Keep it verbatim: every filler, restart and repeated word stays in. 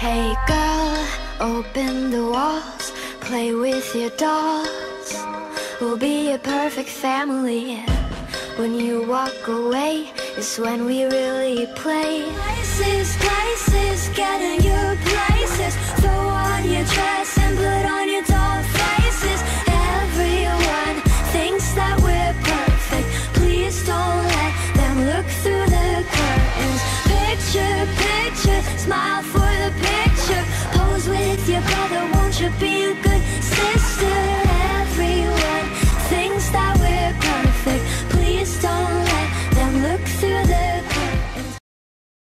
Hey girl, open the walls, play with your dolls. We'll be a perfect family. When you walk away is when we really play. Places, places, get in your places. Throw on your dress